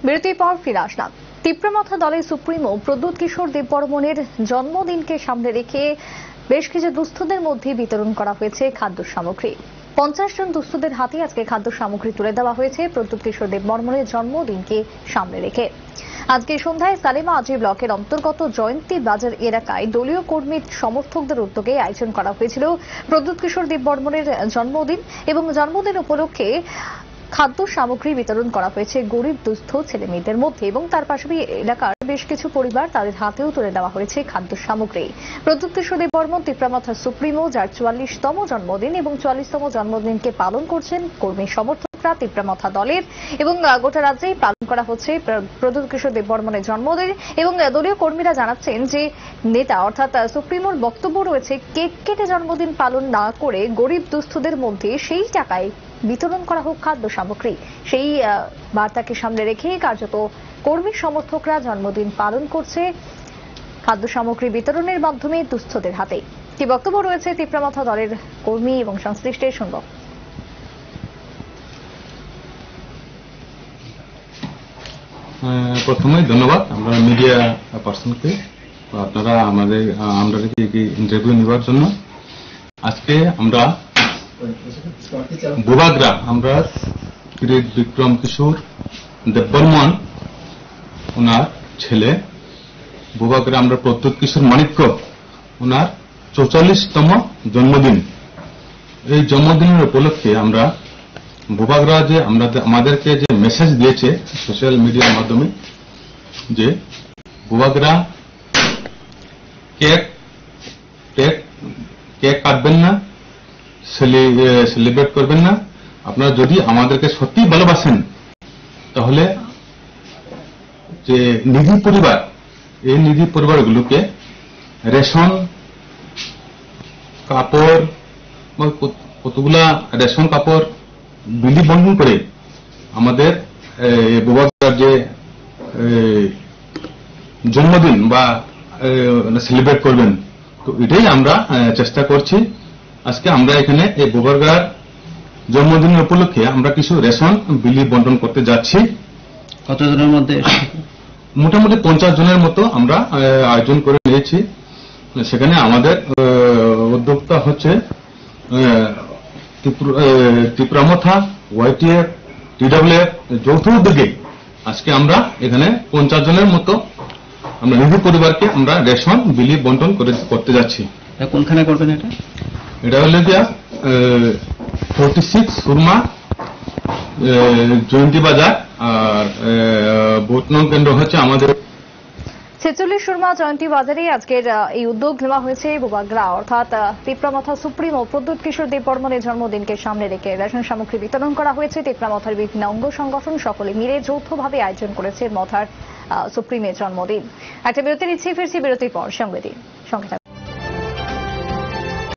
বিরতির পর ফিরে আসলাম। তীব্রমাথা দলের সুপ্রিমো প্রদ্যুৎ কিশোর দেববর্মনের জন্মদিনকে সামনে রেখে বেশ কিছু দুস্থদের মধ্যে বিতরণ করা হয়েছে খাদ্য সামগ্রী। 50 জন দুস্থদের হাতে আজকে খাদ্য সামগ্রী তুলে দেওয়া হয়েছে প্রদ্যুৎ কিশোর দেববর্মনের জন্মদিনকে সামনে রেখে। আজকে সন্ধ্যায় সালেমা আজি ব্লকের অন্তর্গত জয়ন্তী বাজার এলাকায় দলীয় কর্মী সমর্থকদের উদ্যোগে আয়োজন করা হয়েছিল প্রদ্যুৎ কিশোর দেববর্মনের জন্মদিন এবং জন্মদিন উপলক্ষে খাদ্য সামগ্রী বিতরণ করা হয়েছে গরিব দুস্থ ছেলেমেয়েদের মধ্যে এবং তার পাশাপাশি এলাকার বেশ কিছু পরিবার তাদের হাতেও তুলে দেওয়া হয়েছে খাদ্য সামগ্রী। প্রদ্যুৎ কিশোর দেববর্মন তীব্রমাথার সুপ্রিমো, যার 44তম জন্মদিন এবং 44তম জন্মদিনকে পালন করছেন কর্মী সমর্থকরা তীব্রমাথা দলের এবং গোটা রাজ্যেই পালন করা হচ্ছে প্রদ্যুৎ কিশোর দেববর্মনের জন্মদিন। এবং দলীয় কর্মীরা জানাচ্ছেন যে নেতা অর্থাৎ সুপ্রিমোর বক্তব্য রয়েছে কেক কেটে জন্মদিন পালন না করে গরিব দুস্থদের মধ্যে সেই টাকায় বিতরণ করা হোক খাদ্য সামগ্রী। সেই বার্তাকে সামনে রেখে কার্যত কর্মী সমর্থকরা জন্মদিন পালন করছে খাদ্য সামগ্রী বিতরণের মাধ্যমে দুস্থদের হাতে। কি বক্তব্য রয়েছে তীব্রমাথা দলের কর্মী এবং সংশ্লিষ্টের শুনব। প্রথমে ধন্যবাদ আমরা মিডিয়া পার্সনকে, আপনারা আমরা ইন্টারভিউ নেওয়ার জন্য। আজকে আমরা বুবাগ্রা আমরা বিক্রম কিশোর দেববর্মন ওনার ছেলে বুবাগ্রা আমরা প্রদ্যুৎ কিশোর মানিক্য ওনার 44তম জন্মদিন। এই জন্মদিনের উপলক্ষে আমরা বুবাগ্রা যে আমাদেরকে যে মেসেজ দিয়েছে সোশ্যাল মিডিয়ার মাধ্যমে যে বুবাগ্রা কেক কাটবেন না, সেলিব্রেট করবেন না। আপনারা যদি আমাদেরকে সত্যি ভালোবাসেন তাহলে যে নিধি পরিবার, এই নিধি পরিবারগুলোকে রেশন, কাপড়, কতগুলা রেশন কাপড় বিলি বন্টন করে আমাদের বুবাগ্রার যে জন্মদিন বা সেলিব্রেট করবেন। তো এটাই আমরা চেষ্টা করছি। আজকে আমরা এখানে এই বুবাগ্রার জন্মদিনের উপলক্ষে আমরা কিছু রেশন বিলি বন্টন করতে যাচ্ছি। কতজনের মধ্যে? মোটামুটি 50 জনের মতো আমরা আয়োজন করে নিয়েছি। সেখানে আমাদের উদ্যোক্তা হচ্ছে তীব্রমাথা, ওয়াইটিএফ, টিডব্লিউএফ যৌথ উদ্যোগে আজকে আমরা এখানে 50 জনের মতো আমরা নিধি পরিবারকে আমরা রেশন বিলি বন্টন করতে যাচ্ছি। কোনখানে করবেন এটা? এটা হলো গিয়া 46 সুরমা জয়ন্তী বাজার, আর ভোট নং কেন্দ্র হচ্ছে আমাদের 46 সুরমা জয়ন্তী বাজারে আজকের এই উদ্যোগ নেওয়া হয়েছে। বুবাগ্রা অর্থাৎ তীব্রমাথা সুপ্রিমো প্রদ্যুৎ কিশোর দেববর্মনের জন্মদিনকে সামনে রেখে রেশন সামগ্রী বিতরণ করা হয়েছে। তীব্রমাথার বিভিন্ন অঙ্গ সংগঠন সকলে মিলে যৌথভাবে আয়োজন করেছে মথার সুপ্রিমের জন্মদিন। একটা বিরতি নিচ্ছি, ফিরছি বিরতির পর। সঙ্গে